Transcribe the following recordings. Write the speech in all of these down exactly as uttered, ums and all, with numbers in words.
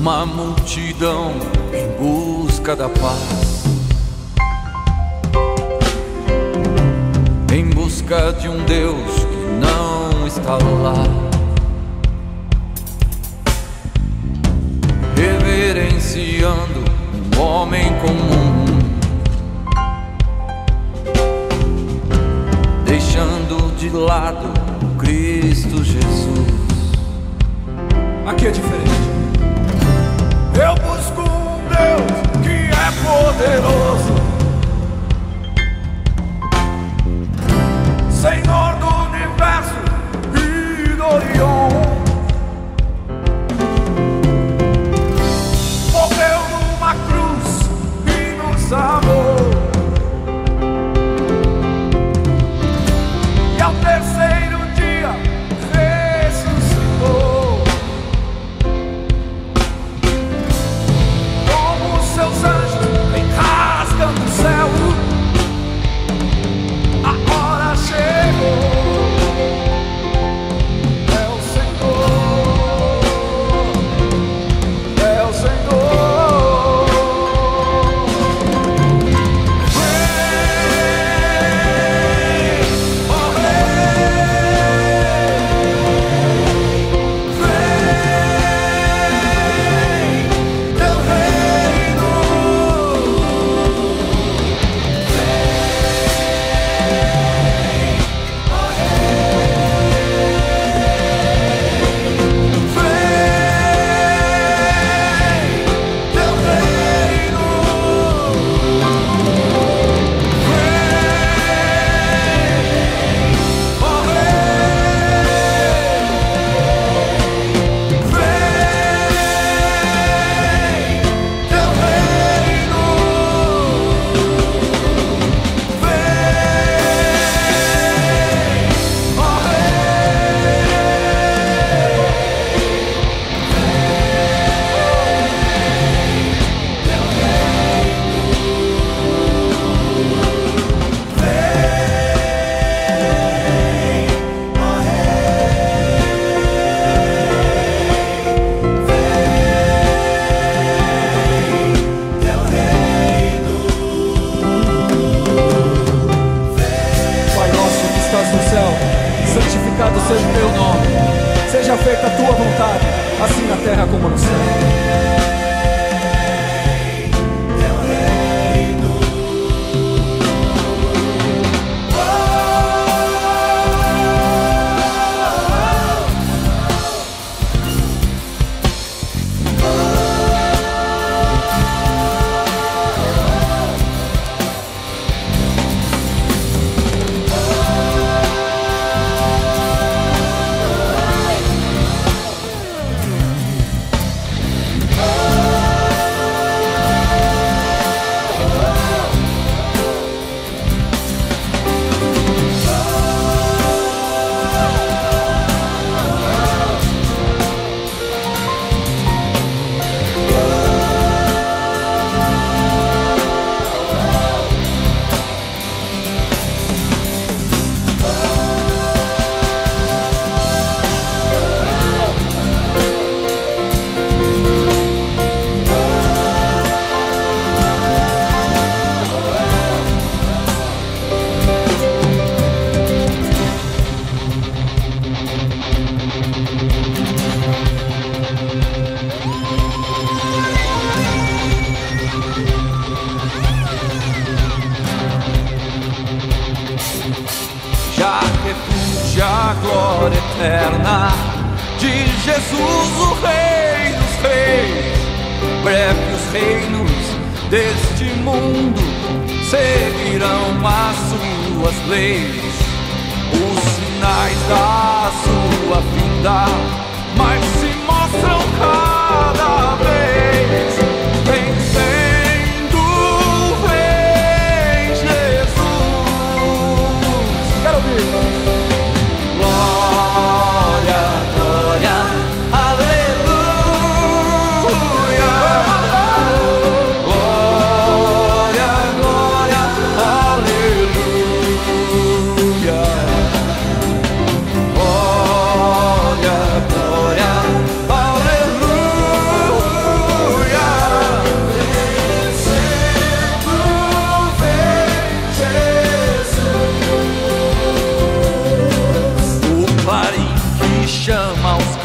uma multidão em busca da paz, em busca de um Deus que não está lá, reverenciando um homem comum, deixando de lado Cristo Jesus. Aqui é diferente. Eu busco um Deus que é poderoso, Senhor do universo e do Orion. Morreu numa cruz e nos amou, e ao terceiro dia ressuscitou. Seus anjos vem rasgando o céu, a hora chegou. É o Senhor, é o Senhor. Vem, oh Rei, vem, teu reino. Santificado seja o teu nome, seja feita a tua vontade, assim na terra como no céu. Já refúgio a glória eterna de Jesus, o Rei dos Reis. Breve os reinos deste mundo seguirão as suas leis, os sinais da sua vinda, mas se mostram cada vez vencendo o Rei Jesus. Quero ouvir. Glória, glória, aleluia. Glória, glória, aleluia. Glória, glória.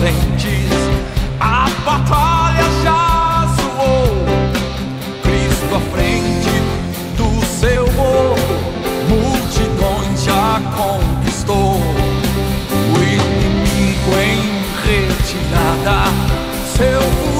valentes, a batalha já soou. Cristo à frente do seu morro, multidões já conquistou. O inimigo em retirada, seu